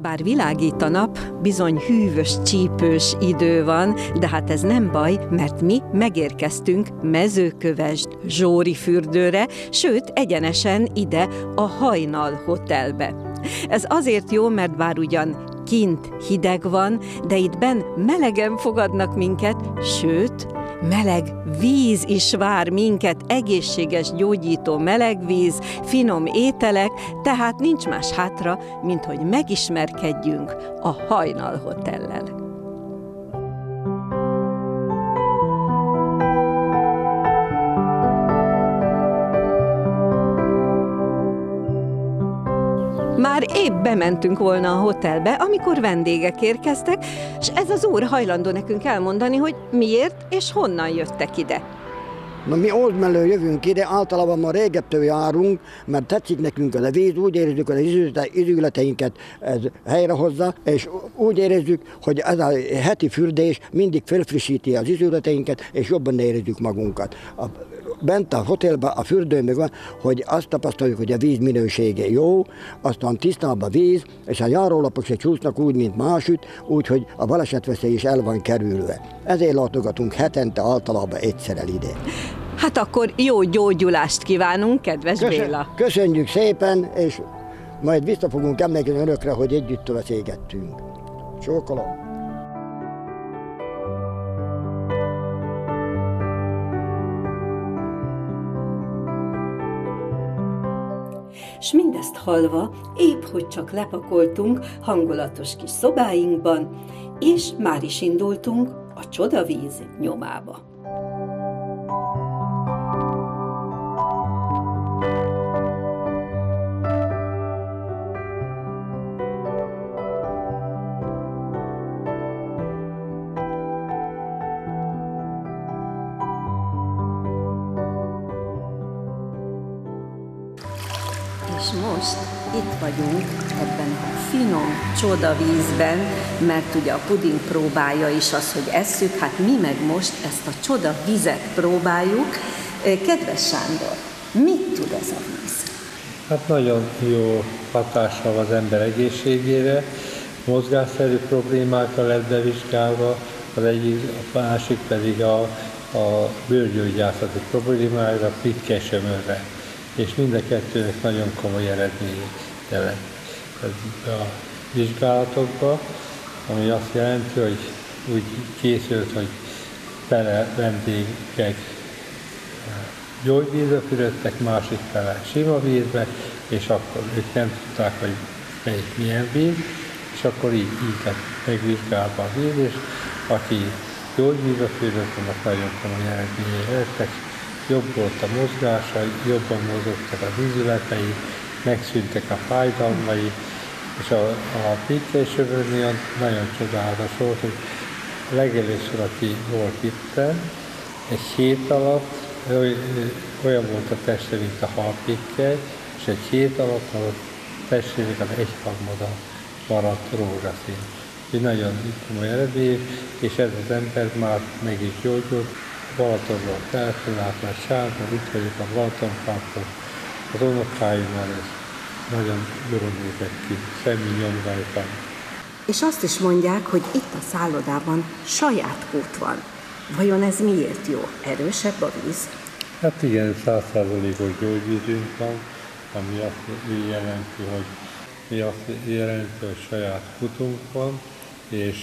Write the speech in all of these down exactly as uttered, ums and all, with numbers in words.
bár világít a nap, bizony hűvös, csípős idő van, de hát ez nem baj, mert mi megérkeztünk Mezőkövesd Zsóri fürdőre, sőt, egyenesen ide a Hajnal Hotelbe. Ez azért jó, mert bár ugyan kint hideg van, de itt benn melegen fogadnak minket, sőt, meleg víz is vár minket, egészséges, gyógyító melegvíz, finom ételek, tehát nincs más hátra, mint hogy megismerkedjünk a Hajnal Hotellel. Már épp bementünk volna a hotelbe, amikor vendégek érkeztek, és ez az úr hajlandó nekünk elmondani, hogy miért és honnan jöttek ide. Na, mi Old mellől jövünk ide, általában már régettől járunk, mert tetszik nekünk az a víz, úgy érezzük, hogy az izületeinket ez helyrehozza, és úgy érezzük, hogy ez a heti fürdés mindig felfrissíti az izületeinket, és jobban érezzük magunkat. A, bent a hotelben, a fürdőn van, hogy azt tapasztaljuk, hogy a víz minősége jó, aztán tisztább a víz, és a járólapok se csúsznak úgy, mint másütt, úgyhogy a balesetveszély is el van kerülve. Ezért látogatunk hetente általában egyszer el ide. Hát akkor jó gyógyulást kívánunk, kedves Köszön, Béla! Köszönjük szépen, és majd vissza fogunk emlékezni önökre, hogy együtt beszélgettünk. Csókolom! S mindezt hallva, épp hogy csak lepakoltunk hangulatos kis szobáinkban, és már is indultunk a csodavíz nyomába. És most itt vagyunk ebben a finom csodavízben, mert ugye a puding próbája is az, hogy esszük, hát mi meg most ezt a csodavizet próbáljuk. Kedves Sándor, mit tud ez a víz? Hát nagyon jó hatással az ember egészségére, mozgásszerű problémákkal lett bevizsgálva, az egyik, a másik pedig a, a bőrgyógyászati problémára, a pikkesömörre. És mind a kettőnek nagyon komoly eredmény jelent a vizsgálatokban, ami azt jelenti, hogy úgy készült, hogy fele vendégek gyógyvízbe fürödtek, másik fele sima vízbe, és akkor ők nem tudták, hogy melyik milyen víz, és akkor így, így lett megvizsgálva a víz, és aki gyógyvízbe fürödött, annak nagyon komoly eredményei lettek. Jobb volt a mozgása, jobban mozogtak az izületei, megszűntek a fájdalmai, és a, a pikkelyesömörnél nagyon csodálatos volt, hogy legelőször, aki volt itt, egy hét alatt olyan volt a teste, mint a halpikkely, és egy hét alatt a testének az egyharmada maradt rózsaszín. Egy nagyon komoly eredmény, és ez az ember már meg is gyógyult. Balatonról telefonát, mert Sándor, itt vagyok a Balatonparton, az unokáimmal, és nagyon jól nézek ki, semmi nyom rajtam. És azt is mondják, hogy itt a szállodában saját kút van. Vajon ez miért jó? Erősebb a víz? Hát igen, száz százalékos gyógyvízünk van, ami azt jelenti, hogy mi azt jelenti, hogy saját kutunk van, és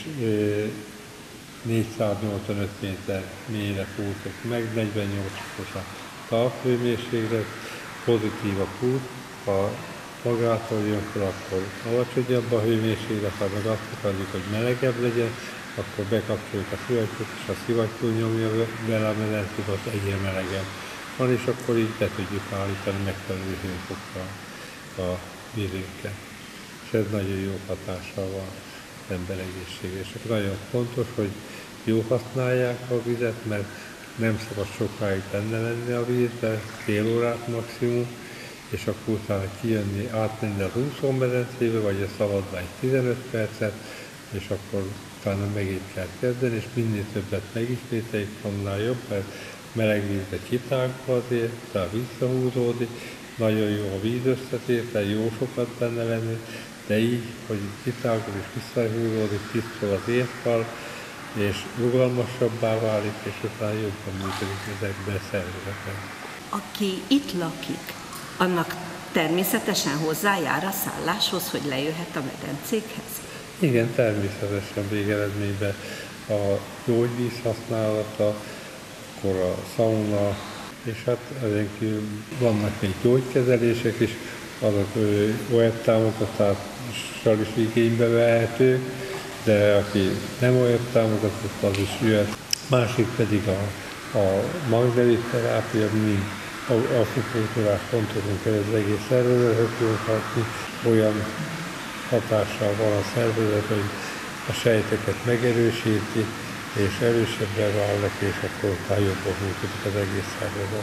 négyszáznyolcvanöt méter mélyre fújtok meg, negyvennyolc fokos a talphőmérséklet, pozitív a kút, ha magától jön fel, akkor alacsonyabb a hőmérséklet, ha meg azt akarjuk, hogy melegebb legyen, akkor bekapcsoljuk a szivattyút, és a szivattyú nyomja bele a medencét, az egyre melegebb van, és akkor így be tudjuk állítani megfelelő hőfokkal a vízünket. És ez nagyon jó hatással van az ember egészségére. És nagyon fontos, hogy jó használják a vizet, mert nem szabad sokáig benne lenni a vízbe, fél órát maximum, és akkor utána kijönni, átmenni az úszómedencébe, vagy a szabadba egy tizenöt percet, és akkor utána megint kell kezdeni, és minél többet megismételjük, annál jobb, mert meleg vízbe kitágul azért, tehát visszahúzódik, nagyon jó a víz összetétel, jó sokat benne lenni, de így, hogy kitágul és visszahúzódik, tisztul az érfal, és rugalmasabbá válik, és utána jobban működik ezekben a szervezetben. Aki itt lakik, annak természetesen hozzájár a szálláshoz, hogy lejöhet a medencékhez? Igen, természetesen végeredményben a gyógyvíz használata, akkor a szauna, és hát ezen kívül vannak még gyógykezelések is, azok olyan támogatással is igénybe vehetők, de aki nem olyan támogatott, az is jöhet. Másik pedig a, a magnelit terápia, mi akupunktúrás pontokon keresztül egész szervezetet tudunk hatni, olyan hatással van a szervezet, hogy a sejteket megerősíti, és erősebbre válnak, és akkor utána jobban működik az egész szervezet.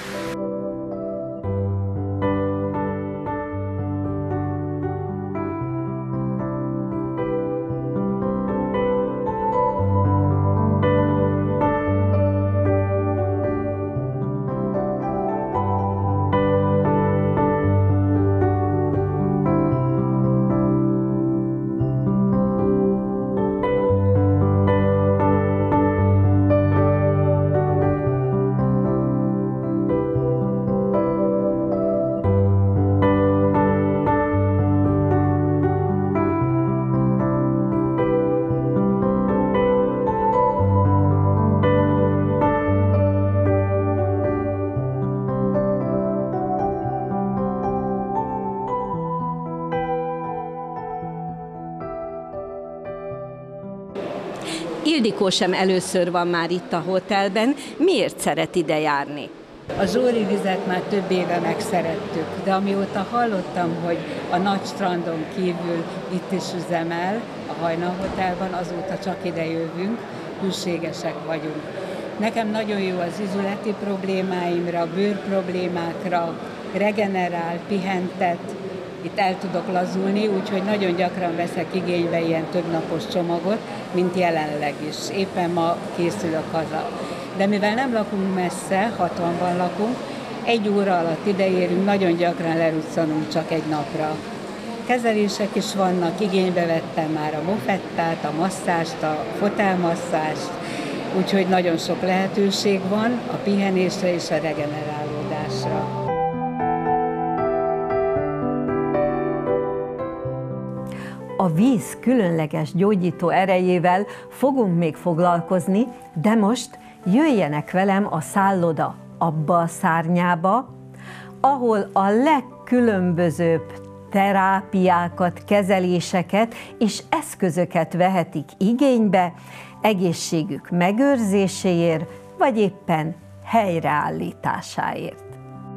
Ildikó sem először van már itt a hotelben. Miért szeret ide járni? A Zsóri vizet már több éve megszerettük, de amióta hallottam, hogy a nagy strandon kívül itt is üzemel, a Hajnal Hotelban, azóta csak ide jövünk, hűségesek vagyunk. Nekem nagyon jó az izületi problémáimra, bőr problémákra, regenerál, pihentet, itt el tudok lazulni, úgyhogy nagyon gyakran veszek igénybe ilyen többnapos csomagot, mint jelenleg is. Éppen ma készülök haza. De mivel nem lakunk messze, hatvanban lakunk, egy óra alatt ideérünk, nagyon gyakran leruccanunk csak egy napra. Kezelések is vannak, igénybe vettem már a mofettát, a masszást, a fotelmasszást, úgyhogy nagyon sok lehetőség van a pihenésre és a regenerálódásra. A víz különleges gyógyító erejével fogunk még foglalkozni, de most jöjjenek velem a szálloda abba a szárnyába, ahol a legkülönbözőbb terápiákat, kezeléseket és eszközöket vehetik igénybe egészségük megőrzéséért, vagy éppen helyreállításáért.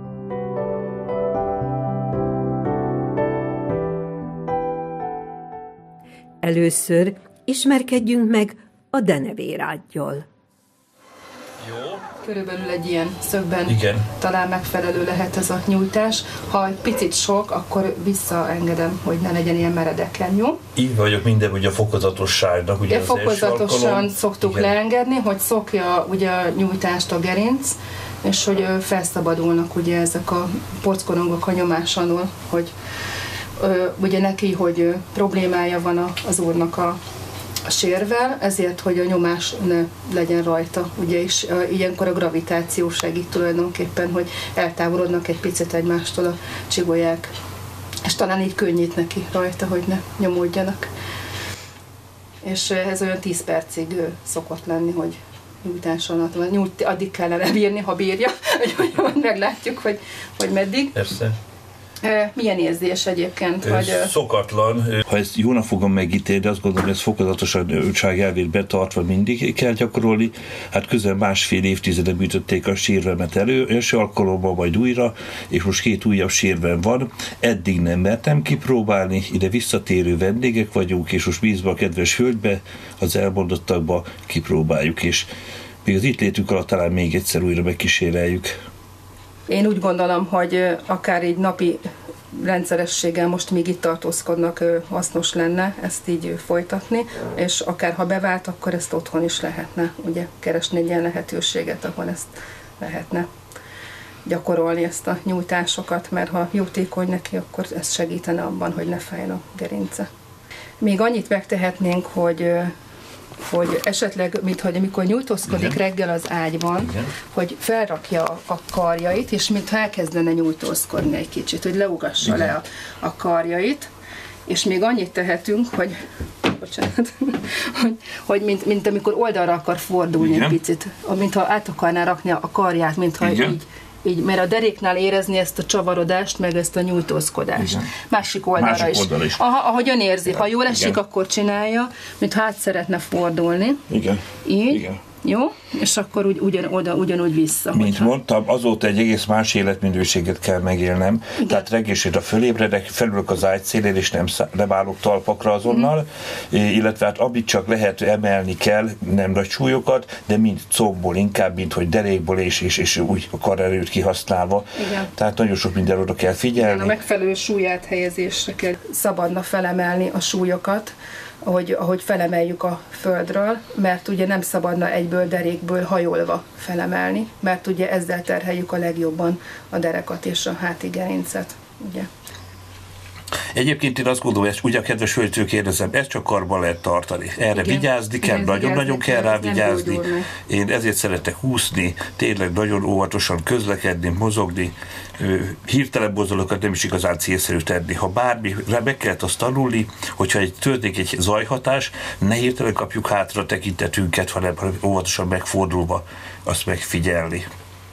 Először ismerkedjünk meg a denevérádgyal. Jó. Körülbelül egy ilyen szögben Igen. talán megfelelő lehet ez a nyújtás. Ha egy picit sok, akkor visszaengedem, hogy ne legyen ilyen meredeken, jó? Így vagyok minden, hogy a fokozatosságnak. Ugye az fokozatosan szoktuk Igen. leengedni, hogy szokja ugye a nyújtást a gerinc, és hogy felszabadulnak ugye ezek a porckorongok a nyomás alól, hogy ugye neki, hogy problémája van az úrnak a, a sérvel, ezért, hogy a nyomás ne legyen rajta. Ugye, és ilyenkor a gravitáció segít tulajdonképpen, hogy eltávolodnak egy picit egymástól a csigolyák, és talán így könnyít neki rajta, hogy ne nyomódjanak. És ez olyan tíz percig szokott lenni, hogy nyújtás alatt, nyújt, addig kellene bírni, ha bírja, hogy, hogy meglátjuk, hogy, hogy meddig. Persze. Milyen érzés egyébként? Hogy... Szokatlan. Ha ezt jónak fogom megítélni, azt gondolom, hogy ez fokozatosság elvét betartva mindig kell gyakorolni. Hát közel másfél évtizede bűtötték a sérvemet elő, első alkalommal majd újra, és most két újabb sérvem van. Eddig nem mertem kipróbálni, ide visszatérő vendégek vagyunk, és most bízva a kedves hölgybe, az elmondottakba kipróbáljuk, és még az itt létünk alatt talán még egyszer újra megkíséreljük. Én úgy gondolom, hogy akár így napi rendszerességgel most még itt tartózkodnak, hasznos lenne ezt így folytatni, és akár ha bevált, akkor ezt otthon is lehetne, ugye, keresni egy ilyen lehetőséget, ahol ezt lehetne. gyakorolni ezt a nyújtásokat, mert ha jótékony neki, akkor ez segítene abban, hogy ne fájjon a gerince. Még annyit megtehetnénk, hogy hogy esetleg, mint hogy amikor nyújtózkodik igen. reggel az ágyban, igen. hogy felrakja a karjait, és mintha elkezdene nyújtózkodni egy kicsit, hogy leugassa igen. le a, a karjait, és még annyit tehetünk, hogy bocsánat, hogy, hogy mint, mint amikor oldalra akar fordulni igen. egy picit, mintha át akarná rakni a karját, mintha igen. így Így, mert a deréknál érezni ezt a csavarodást, meg ezt a nyújtózkodást. Igen. Másik oldalra Másik is. Oldal is. Aha, ahogyan érzi. Igen. Ha jól esik, igen. akkor csinálja, mintha át szeretne fordulni. Igen. Így. Igen. Jó? És akkor úgy, ugyan, oda, ugyanúgy vissza. Mint hogyha... mondtam, azóta egy egész más életminőséget kell megélnem. Igen. Tehát reggelségre fölébredek, felülök az ágy szélén, és nem, nem állok talpakra azonnal, mm. illetve hát amit csak lehet emelni kell, nem nagy súlyokat, de mind combból inkább, mint hogy derékból és, és, és úgy a karerőt kihasználva. Igen. Tehát nagyon sok minden oda kell figyelni. Igen, a megfelelő súlyáthelyezésre kell szabadna felemelni a súlyokat, ahogy, ahogy felemeljük a földről, mert ugye nem szabadna egyből derékből hajolva felemelni, mert ugye ezzel terheljük a legjobban a derekat és a háti gerincet, ugye. Egyébként én azt gondolom, ezt ugye a kedves hölgytől kérdezem, ezt csak karban lehet tartani. Erre igen. vigyázni kell, nagyon-nagyon kell rá vigyázni. Én ezért szeretek úszni, tényleg nagyon óvatosan közlekedni, mozogni, hirtelen mozdulatokat nem is igazán célszerű tenni. Ha bármi, meg kellett azt tanulni, hogyha egy történik egy zajhatás, ne hirtelen kapjuk hátra a tekintetünket, hanem óvatosan megfordulva azt megfigyelni.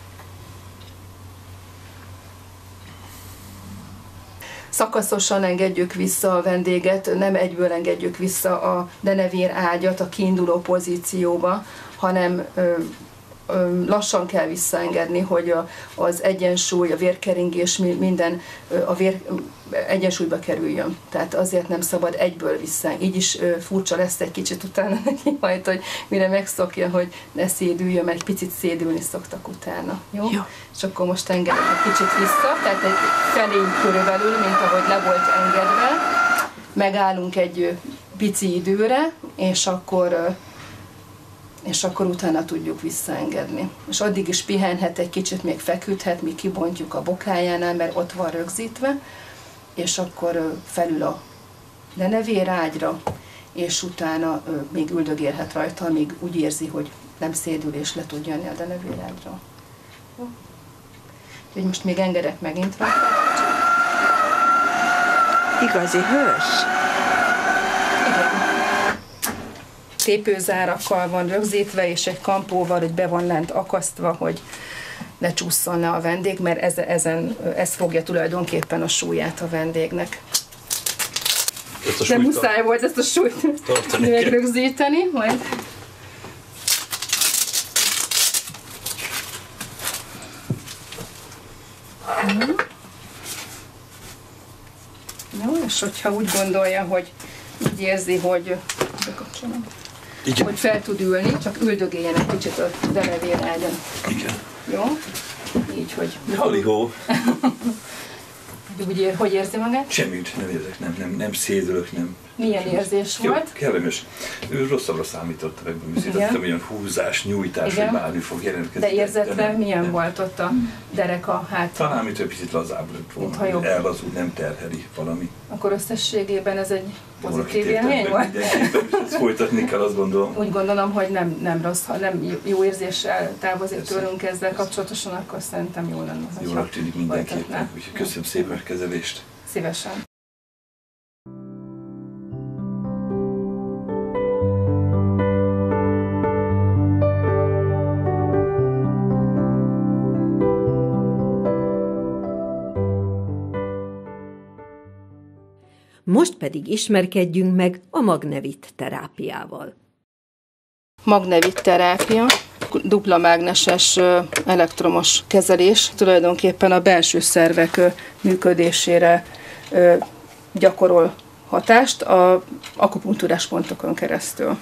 Szakaszosan engedjük vissza a vendéget, nem egyből engedjük vissza a denevér ágyat a kiinduló pozícióba, hanem ö, ö, lassan kell visszaengedni, hogy a, az egyensúly, a vérkeringés, minden ö, a vér egyensúlyba kerüljön. Tehát azért nem szabad egyből vissza. Így is ö, furcsa lesz egy kicsit utána neki majd, hogy mire megszokja, hogy ne szédüljön, mert egy picit szédülni szoktak utána. Jó? Jó. És akkor most engedem egy kicsit vissza, tehát egy felény körülbelül, mint ahogy le volt engedve. Megállunk egy pici időre, és akkor, és akkor utána tudjuk visszaengedni. És addig is pihenhet egy kicsit, még feküdhet, mi kibontjuk a bokájánál, mert ott van rögzítve, és akkor felül a denevérágyra, és utána még üldögélhet rajta, amíg úgy érzi, hogy nem szédül, és le tud jönni a denevérágyra. Jó? Úgyhogy most még engedek megint rá. Igazi hős? Igen. Tépőzárakkal van rögzítve, és egy kampóval, hogy be van lent akasztva, hogy ne csúszson le a vendég, mert ez, ezen, ez fogja tulajdonképpen a súlyát a vendégnek. De muszáj tart... volt ezt a súlyt megrögzíteni, majd... Mm. Jó, és hogyha úgy gondolja, hogy úgy érzi, hogy hogy fel tud ülni, csak üldögéljen egy kicsit a denevér ágyon. Igen. Jó? Így, hogy... Halihó! Úgy ér, hogy érzi magát? Semmit nem érzek, nem, nem, nem szédülök, nem. Milyen érzés jó, volt? Kellemes. Ő rosszabbra számított, megműszítettem, olyan húzás, nyújtás, igen. hogy bármi fog jelentkezni. De érzetlen milyen nem. volt ott a derek a hátra? Talán mitől picit lazább lett volna, elvazult, nem terheli valami. Akkor összességében ez egy pozitív élmény volt? Ezt folytatni kell, azt gondolom. Úgy gondolom, hogy nem, nem rossz, ha nem jó érzéssel távozik tőlünk ezzel kapcsolatosan, akkor szerintem jó lenne. Jól tűnik mindenképpen, úgyhogy köszönöm szépen a kezelést. Szívesen. Most pedig ismerkedjünk meg a magnevit terápiával. Magnevit terápia, dupla mágneses elektromos kezelés, tulajdonképpen a belső szervek működésére gyakorol hatást a akupunktúrás pontokon keresztül.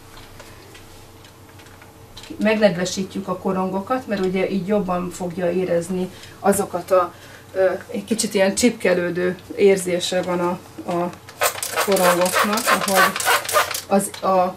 Megnedvesítjük a korongokat, mert ugye így jobban fogja érezni azokat a egy kicsit ilyen csipkelődő érzése van a, a korongoknak, ahogy az a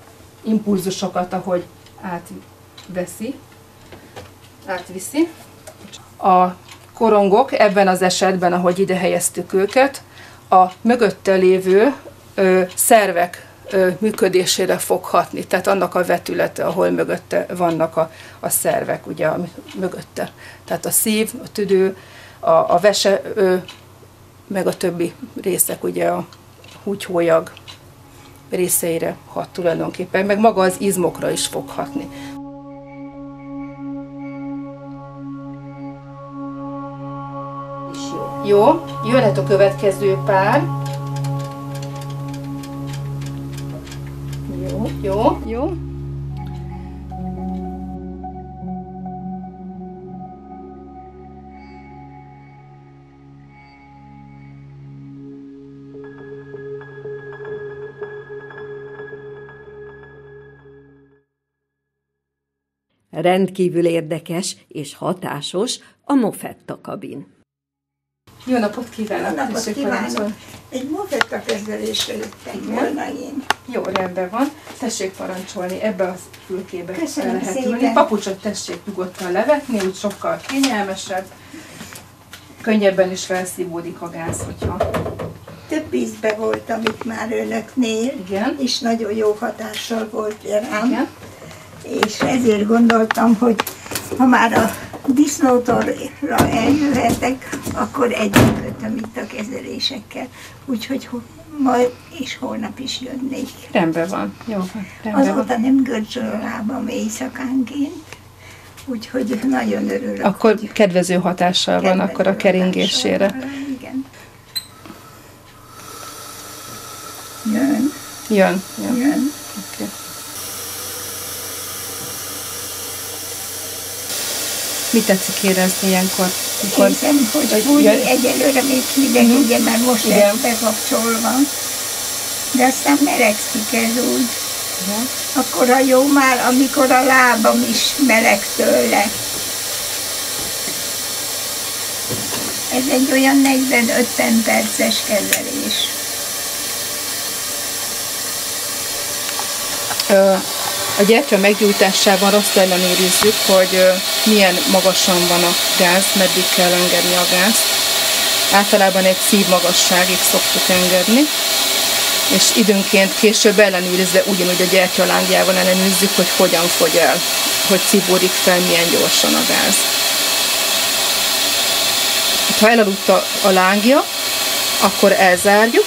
impulzusokat, ahogy átveszi, átviszi. A korongok ebben az esetben, ahogy ide helyeztük őket, a mögötte lévő ö, szervek ö, működésére fog hatni, tehát annak a vetülete, ahol mögötte vannak a, a szervek, ugye a, mögötte. Tehát a szív, a tüdő, a, a vese, ö, meg a többi részek, ugye a húgyhólyag részeire hat tulajdonképpen, meg maga az izmokra is fog hatni. Jó, jöhet a következő pár. Jó, jó, jó. Rendkívül érdekes és hatásos a Mofetta kabin. Jó napot kívánok! Jó napot kívánok! Egy Mofetta kezelésre jöttem volna én. Jó, rendben van. Tessék parancsolni, ebbe a fülkébe Köszönöm lehet szépen. ülni. Papucsot tessék nyugodtan levetni, úgy sokkal kényelmesebb. Könnyebben is felszívódik a gáz, hogyha... Több ízbe voltam itt már önöknél, Igen. és nagyon jó hatással volt rám. Igen. És ezért gondoltam, hogy ha már a disznótorra eljöhetek, akkor együttöltöm itt a kezelésekkel. Úgyhogy ho- ma és holnap is jönnék. Rendben van. Jó, rendben van. Azóta nem görcsöl a lábam éjszakánként, úgyhogy nagyon örülök. Akkor hogy kedvező hatással van akkor a keringésére. hatással van, igen. Jön, Jön. Jön. jön. Okay. Mit tetszik érezni ilyenkor? Mikor... Hiszem, hogy Hogy úgy jön- egyelőre még hideg, Mhm. ugye, mert most Igen. lesz bekapcsolva. De aztán melegszik ez úgy. Igen. Akkor a jó már, amikor a lábam is meleg tőle. Ez egy olyan negyven-ötven perces kezelés. Ö, A gyertya meggyújtásában azt ellenőrizzük, hogy ö, milyen magasan van a gáz, meddig kell engedni a gázt. Általában egy szív magasságig szoktuk engedni, és időnként később ellenőrizve ugyanúgy a gyertya lángjával ellenőrizzük, hogy hogyan fogy el, hogy szívódik fel, milyen gyorsan a gáz. Ha elaludt a, a lángja, akkor elzárjuk,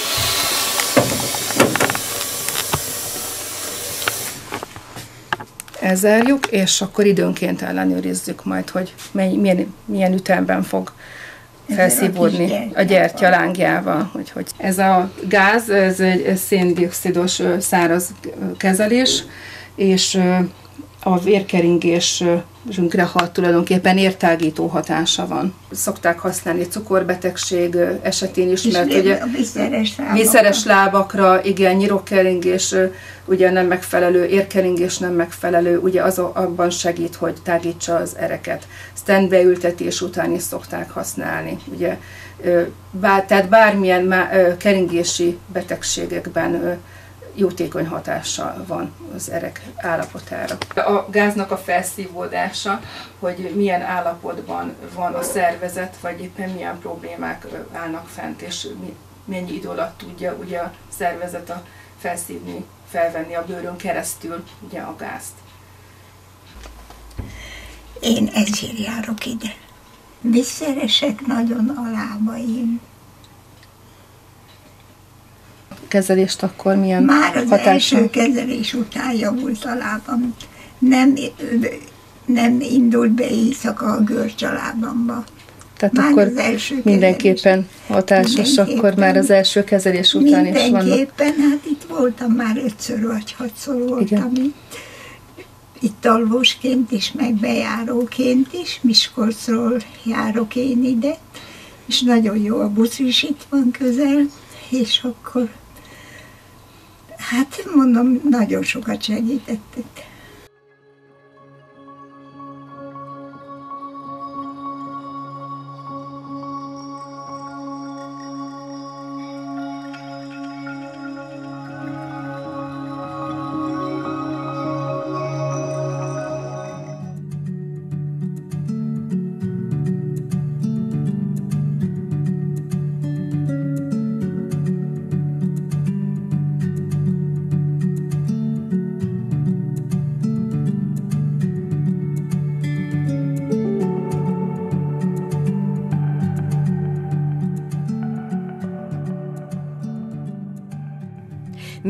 elzárjuk, és akkor időnként ellenőrizzük majd, hogy mely, milyen, milyen ütemben fog felszívódni Ezzel a kis a gyertya lángjával. Hogy, hogy. Ez a gáz, ez egy széndioxidos ö, száraz kezelés, és ö, a vérkeringésünkre hat tulajdonképpen értágító hatása van. Szokták használni cukorbetegség ö, esetén is, És mert még ugye a vízszeres lábakra. vízszeres lábakra, igen, nyirokkeringés ö, ugye nem megfelelő, érkeringés nem megfelelő, ugye az a- abban segít, hogy tágítsa az ereket. Stand beültetés után is szokták használni, ugye. Ö, Bár, tehát bármilyen má, ö, keringési betegségekben ö, jótékony hatással van az erek állapotára. A gáznak a felszívódása, hogy milyen állapotban van a szervezet, vagy éppen milyen problémák ö, állnak fent, és mi, mennyi idő alatt tudja ugye a szervezet a felszívni, felvenni a bőrön keresztül ugye a gázt. Én ezért járok ide. Vízszeresek nagyon a lábaim. Kezelést akkor milyen Már az hatása? első kezelés után javult a lábam. Nem, nem indult be éjszaka a görcs a lábamba. Tehát Már akkor az első mindenképpen hatásos, Mindenképpen. akkor már az első kezelés után is vannak. Mindenképpen, hát itt voltam már ötször vagy hatszor voltam Igen. itt. Itt alvósként is, meg bejáróként is, Miskolcról járok én ide, és nagyon jó a busz is itt van közel, és akkor, hát mondom, nagyon sokat segítettek.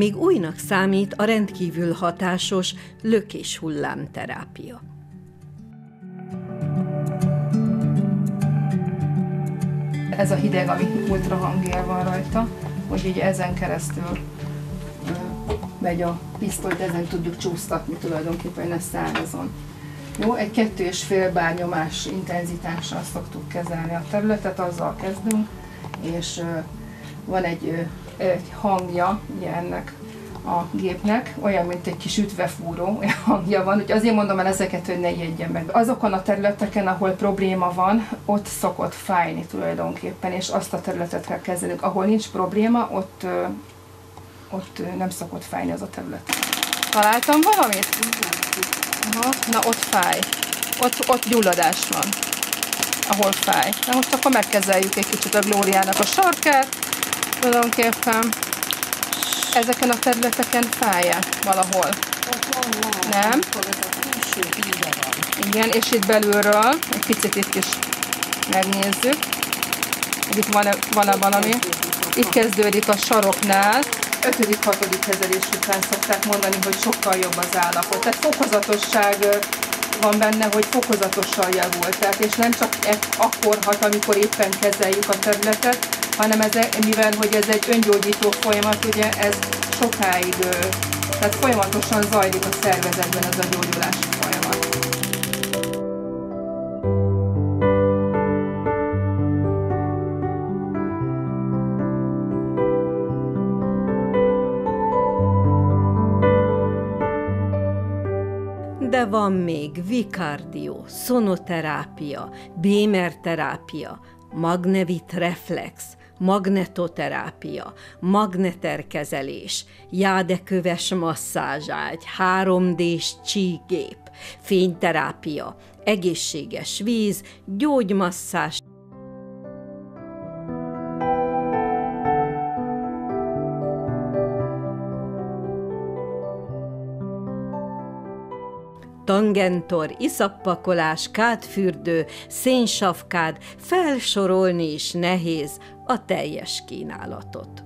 még újnak számít a rendkívül hatásos lökés hullámterápia. Ez a hideg, ami ultrahangél van rajta, hogy így ezen keresztül megy a pisztolyt, ezen tudjuk csúsztatni tulajdonképpen, ne szárazon. Jó, egy kettő és fél bár nyomás intenzitással szoktuk kezelni a területet, azzal kezdünk, és van egy, egy hangja ugye ennek a gépnek, olyan, mint egy kis ütvefúró olyan hangja van, úgyhogy azért mondom el ezeket, hogy ne ijedjen meg. Azokon a területeken, ahol probléma van, ott szokott fájni tulajdonképpen, és azt a területet kell kezelnünk. Ahol nincs probléma, ott, ott nem szokott fájni az a terület. Találtam valamit? Aha, na ott fáj. Ott, ott gyulladás van, ahol fáj. Na most akkor megkezeljük egy kicsit a Glóriának a sarkát, tulajdonképpen. Ezeken a területeken fáj-e valahol? Nem? Igen, és itt belülről, egy picit itt is megnézzük. Itt van-e van valami? Itt kezdődik a saroknál. ötödik-hatodik kezelés után szokták mondani, hogy sokkal jobb az állapot. Tehát fokozatosság van benne, hogy fokozatosan javul. Tehát, és nem csak akkor hat, amikor éppen kezeljük a területet, hanem ez, mivel hogy ez egy öngyógyító folyamat, ugye ez sokáig, tehát folyamatosan zajlik a szervezetben ez a gyógyulási folyamat. De van még vikardió, szonoterápia, bémerterápia, magnevit reflex, magnetoterápia, magneterkezelés, jádeköves masszázságy, három dés csíkgép, fényterápia, egészséges víz, gyógymasszázs, tangentor, iszappakolás, kádfürdő, szénsavkád, felsorolni is nehéz a teljes kínálatot.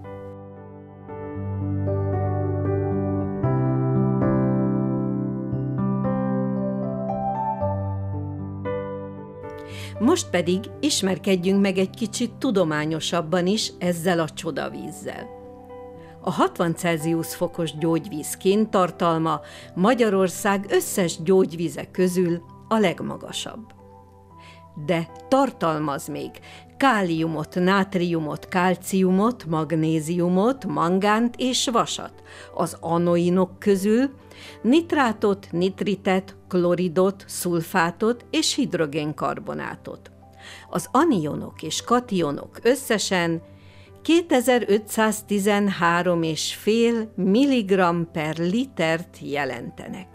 Most pedig ismerkedjünk meg egy kicsit tudományosabban is ezzel a csodavízzel. A hatvan Celsius fokos gyógyvíz kéntartalma Magyarország összes gyógyvíze közül a legmagasabb. De tartalmaz még káliumot, nátriumot, kálciumot, magnéziumot, mangánt és vasat, az anoinok közül nitrátot, nitritet, kloridot, szulfátot és hidrogénkarbonátot. Az anionok és kationok összesen kétezer-ötszáztizenhárom egész öt milligramm per litert jelentenek.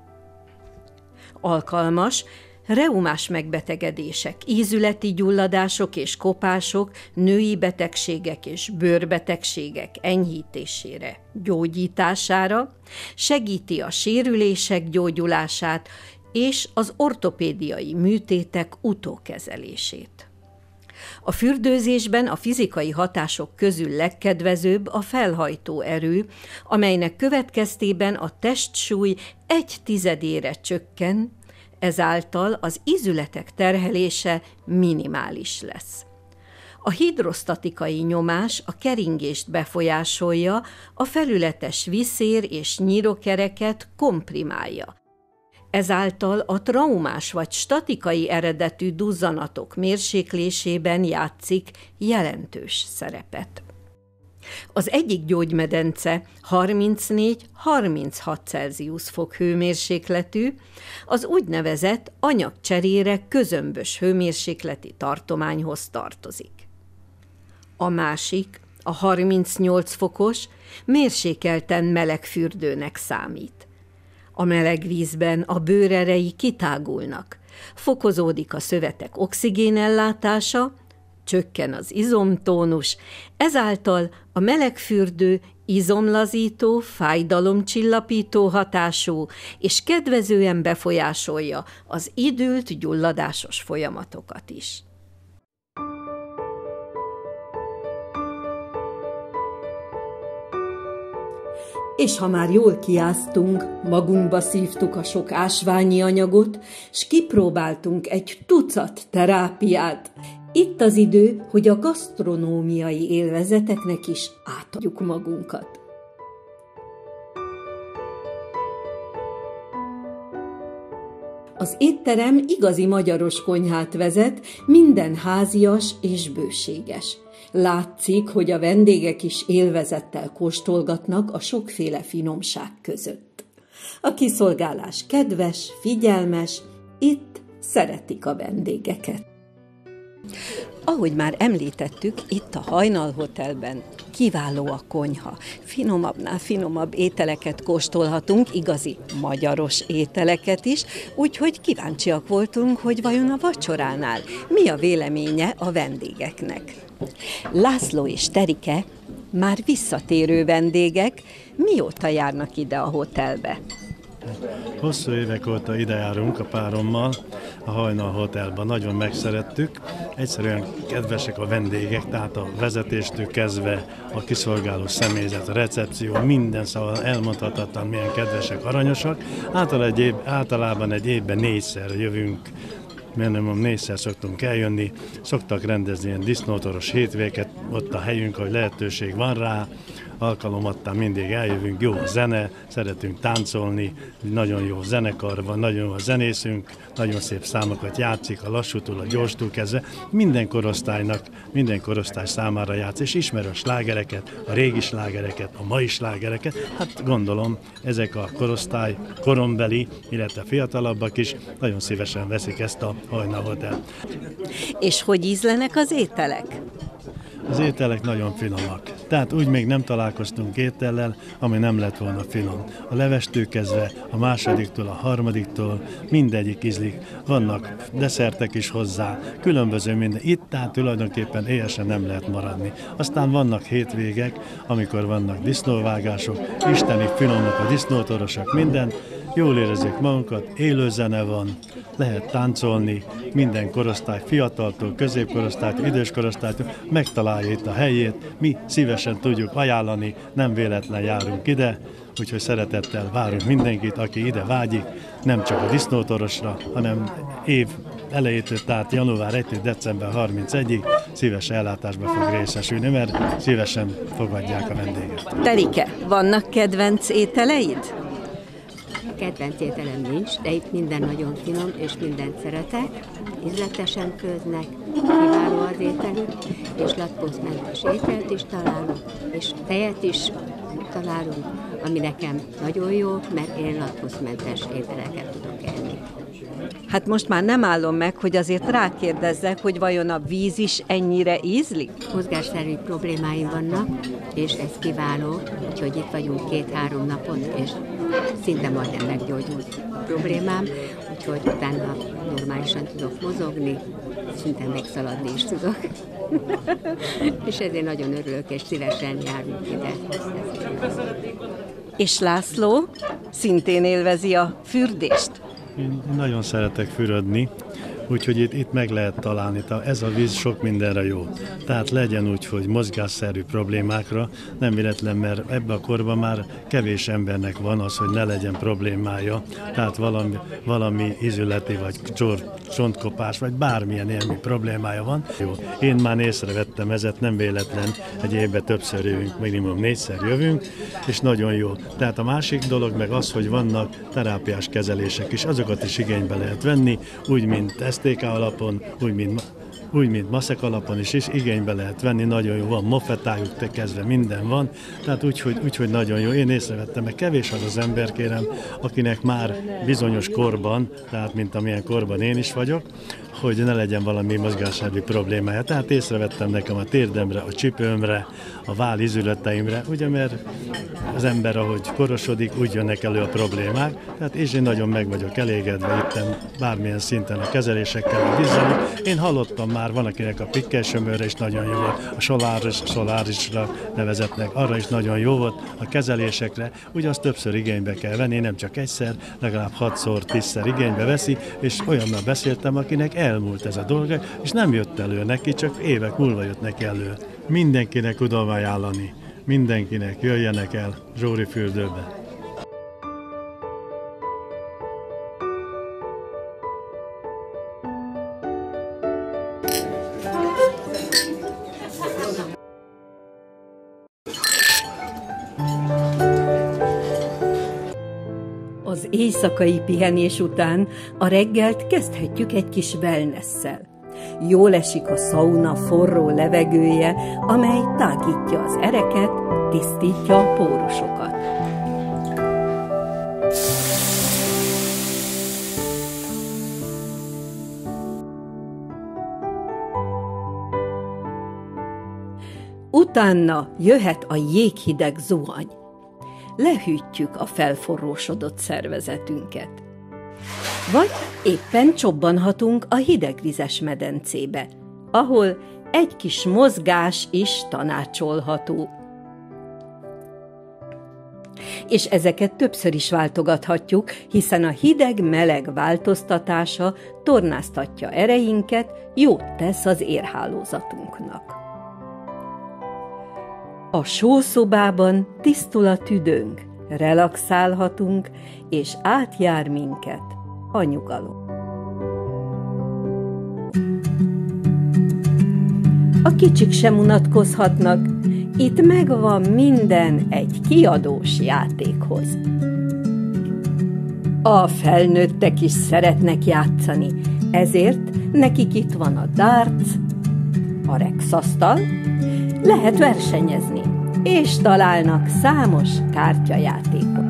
Alkalmas reumás megbetegedések, ízületi gyulladások és kopások, női betegségek és bőrbetegségek enyhítésére, gyógyítására, segíti a sérülések gyógyulását és az ortopédiai műtétek utókezelését. A fürdőzésben a fizikai hatások közül legkedvezőbb a felhajtó erő, amelynek következtében a testsúly egy tizedére csökken, ezáltal az ízületek terhelése minimális lesz. A hidrosztatikai nyomás a keringést befolyásolja, a felületes viszér és nyírokereket komprimálja. Ezáltal a traumás vagy statikai eredetű duzzanatok mérséklésében játszik jelentős szerepet. Az egyik gyógymedence harmincnégy-harminchat Celsius fok hőmérsékletű, az úgynevezett anyagcserére közömbös hőmérsékleti tartományhoz tartozik. A másik, a harmincnyolc fokos, mérsékelten meleg fürdőnek számít. A meleg vízben a bőrerei kitágulnak, fokozódik a szövetek oxigénellátása, csökken az izomtónus, ezáltal a melegfürdő izomlazító, fájdalomcsillapító hatású és kedvezően befolyásolja az idült gyulladásos folyamatokat is. És ha már jól kiáztunk, magunkba szívtuk a sok ásványi anyagot, s kipróbáltunk egy tucat terápiát, itt az idő, hogy a gasztronómiai élvezeteknek is átadjuk magunkat. Az étterem igazi magyaros konyhát vezet, minden házias és bőséges. Látszik, hogy a vendégek is élvezettel kóstolgatnak a sokféle finomság között. A kiszolgálás kedves, figyelmes, itt szeretik a vendégeket. Ahogy már említettük, itt a Hajnal Hotelben kiváló a konyha. Finomabbnál finomabb ételeket kóstolhatunk, igazi magyaros ételeket is, úgyhogy kíváncsiak voltunk, hogy vajon a vacsoránál mi a véleménye a vendégeknek. László és Terike már visszatérő vendégek, mióta járnak ide a hotelbe? Hosszú évek óta ide járunk a párommal a Hajnal Hotelban. Nagyon megszerettük, egyszerűen kedvesek a vendégek, tehát a vezetéstől kezdve a kiszolgáló személyzet, a recepció, minden, szóval elmondhatatlan milyen kedvesek, aranyosak. Általában egy, év, általában egy évben négyszer jövünk, minimum négyszer szoktunk eljönni, szoktak rendezni ilyen disznótoros hétvéget, ott a helyünk, hogy lehetőség van rá, alkalomattán mindig eljövünk, jó a zene, szeretünk táncolni, nagyon jó zenekar van, nagyon jó a zenészünk, nagyon szép számokat játszik, a lassútól, a gyorstól kezdve, minden korosztálynak, minden korosztály számára játsz, és ismer a slágereket, a régi slágereket, a mai slágereket, hát gondolom ezek a korosztály, korombeli, illetve fiatalabbak is nagyon szívesen veszik ezt a Hajnal Hotel. És hogy ízlenek az ételek? Az ételek nagyon finomak. Tehát úgy még nem találkoztunk étellel, ami nem lett volna finom. A levestől kezdve, a másodiktól, a harmadiktól, mindegyik ízlik. Vannak desszertek is hozzá, különböző minden. Itt tehát tulajdonképpen éjesen nem lehet maradni. Aztán vannak hétvégek, amikor vannak disznóvágások, isteni finomok, a disznótorosak, minden. Jól érezzük magunkat, élő zene van, lehet táncolni, minden korosztály, fiataltól, középkorosztálytól, idős korosztálytól megtalálja itt a helyét, mi szívesen tudjuk ajánlani, nem véletlen járunk ide, úgyhogy szeretettel várunk mindenkit, aki ide vágyik, nem csak a disznótorosra, hanem év elejétől, tehát január elsejétől december harmincegyedikéig szíves ellátásba fog részesülni, mert szívesen fogadják a vendéget. Terike, vannak kedvenc ételeid? Kedvenc ételem nincs, de itt minden nagyon finom, és mindent szeretek. Ízletesen főznek, kiváló az ételük, és laktózmentes ételt is találunk, és tejet is találunk, ami nekem nagyon jó, mert én laktózmentes ételeket tudok enni. Hát most már nem állom meg, hogy azért rákérdezzek, hogy vajon a víz is ennyire ízlik? Mozgásszerű problémáim vannak, és ez kiváló, úgyhogy itt vagyunk két-három napot, és szinte majdnem meggyógyult a problémám, úgyhogy utána normálisan tudok mozogni, szinte megszaladni is tudok. És ezért nagyon örülök, és szívesen járunk ide. És László szintén élvezi a fürdést? Én nagyon szeretek fürödni, úgyhogy itt, itt meg lehet találni. Ez a víz sok mindenre jó. Tehát legyen úgy, hogy mozgásszerű problémákra, nem véletlen, mert ebben a korban már kevés embernek van az, hogy ne legyen problémája. Tehát valami, valami izületi, vagy csort, csontkopás, vagy bármilyen élmi problémája van. Jó. Én már észrevettem ezet, nem véletlen, egy évben többször jövünk, minimum négyszer jövünk, és nagyon jó. Tehát a másik dolog meg az, hogy vannak terápiás kezelések is, azokat is igénybe lehet venni, úgy, mint ez es té ká alapon, úgy mint, úgy, mint maszek alapon is, is igénybe lehet venni, nagyon jó, van mofetájuk, te kezdve minden van, tehát úgyhogy úgy, hogy nagyon jó. Én észrevettem, mert kevés az az ember, kérem, akinek már bizonyos korban, tehát mint amilyen korban én is vagyok, hogy ne legyen valami mozgásszervi problémája. Tehát észrevettem nekem a térdemre, a csipőmre, a váll izületeimre, ugye, mert az ember, ahogy korosodik, úgy jönnek elő a problémák. Tehát és én nagyon meg vagyok elégedve itten bármilyen szinten a kezelésekkel, a vízzel. Én hallottam már, van akinek a pikkelsömörre is nagyon jó volt, a soláris, solárisra nevezetnek, arra is nagyon jó volt, a kezelésekre, ugye azt többször igénybe kell venni, nem csak egyszer, legalább hatszor, tízszer igénybe veszi, és olyannal beszéltem, akinek elmúlt ez a dolga, és nem jött elő neki, csak évek múlva jött neki elő. Mindenkinek tudom ajánlani. mindenkinek jöjjenek el Zsórifürdőbe. Az éjszakai pihenés után a reggelt kezdhetjük egy kis wellnesszel. Jól esik a szauna forró levegője, amely tágítja az ereket, tisztítja a pórusokat. Utána jöhet a jéghideg zuhany. Lehűtjük a felforrósodott szervezetünket. Vagy éppen csobbanhatunk a hidegvizes medencébe, ahol egy kis mozgás is tanácsolható. És ezeket többször is váltogathatjuk, hiszen a hideg-meleg változtatása tornáztatja ereinket, jót tesz az érhálózatunknak. A sószobában tisztul a tüdőnk, relaxálhatunk, és átjár minket a nyugalom. A kicsik sem unatkozhatnak, itt megvan minden egy kiadós játékhoz. A felnőttek is szeretnek játszani, ezért nekik itt van a darts, a rexasztal, lehet versenyezni, és találnak számos kártyajátékot.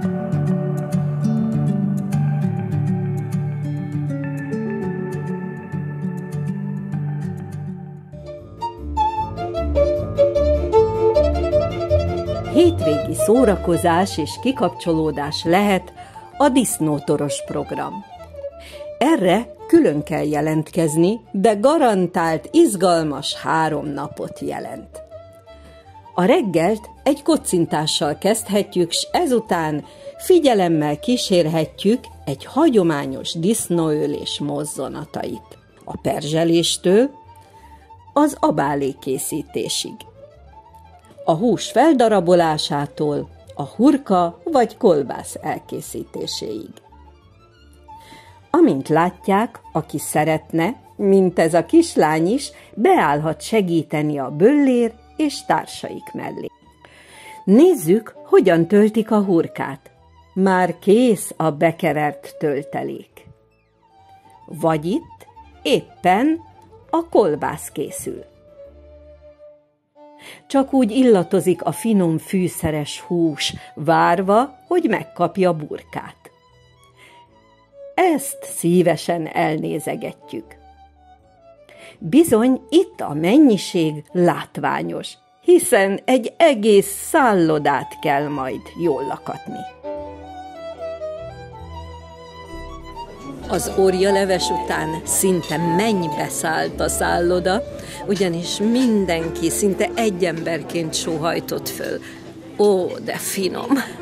Hétvégi szórakozás és kikapcsolódás lehet a disznótoros program. Erre külön kell jelentkezni, de garantált izgalmas három napot jelent. A reggelt egy kocintással kezdhetjük, s ezután figyelemmel kísérhetjük egy hagyományos disznóölés mozzonatait. A perzseléstől az abálé készítésig. A hús feldarabolásától a hurka vagy kolbász elkészítéséig. Amint látják, aki szeretne, mint ez a kislány is, beállhat segíteni a böllér és társaik mellé. Nézzük, hogyan töltik a hurkát. Már kész a bekevert töltelék. Vagy itt éppen a kolbász készül. Csak úgy illatozik a finom fűszeres hús, várva, hogy megkapja burkát. Ezt szívesen elnézegetjük. Bizony itt a mennyiség látványos, hiszen egy egész szállodát kell majd jól lakatni. Az órialeves után szinte mennybe szállt a szálloda, ugyanis mindenki szinte egy emberként sóhajtott föl. Ó, de finom!